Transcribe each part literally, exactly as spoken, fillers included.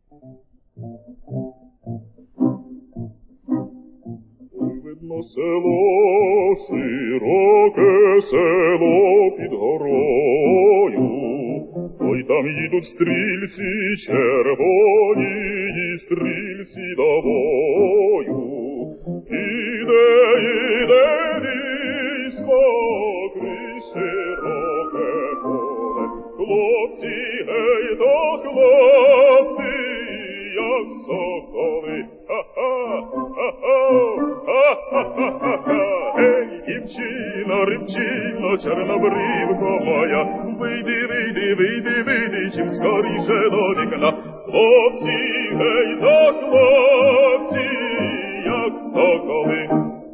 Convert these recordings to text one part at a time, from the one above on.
Видно село, широке село під горою, ой там їдуть стрільці червоні, і стрільці до бою. Іде, іде військо крізь широке поле, хлопці, гей, то хлопці, як соколи. Ха-ха, ха-ха, ха-ха-ха-ха. Гей, дівчино, рибчино, чорнобривко моя, вийди, вийди, вийди, вийди, чим скоріше до вікна. Хлопці, гей, то хлопці, як соколи.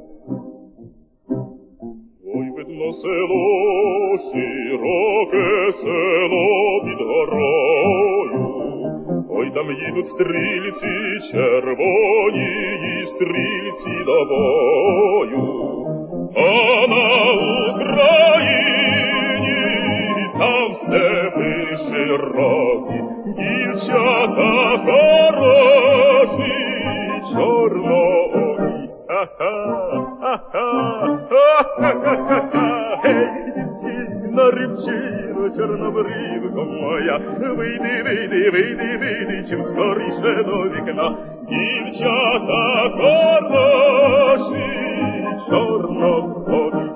Ой, видно село, широке село під горою, ой, там їдуть стрільці червоні, і стрільці до бою. А на Україні там степи широкі, дівчата хороші, чорноої. Ха-ха, ха-ха, ха-ха-ха-ха. Гей, дівчино, рибчино, чорнобривко моя, вийди, вийди, вийди, вийди, чим скоріше до вікна. Дівчата хороші, чорноході.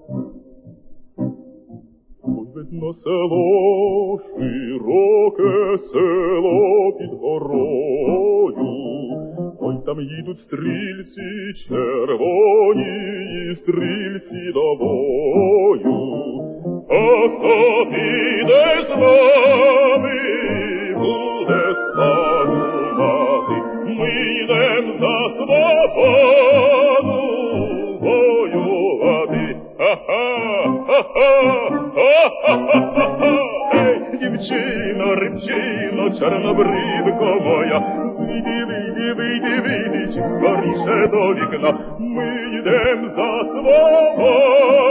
Ой, видно село, широке село під горою, ой, там їдуть стрільці червоні, і стрільці до бою. А хто піде з нами, буде славу мати, ми йдем за свободу воювати. Ха-ха, ха-ха, ха-ха-ха-ха. Ей, дівчино, рибчино, чорнобривко моя, вийди, вийди, вийди, вийди, чим скоріше до вікна. Ми йдем за свободу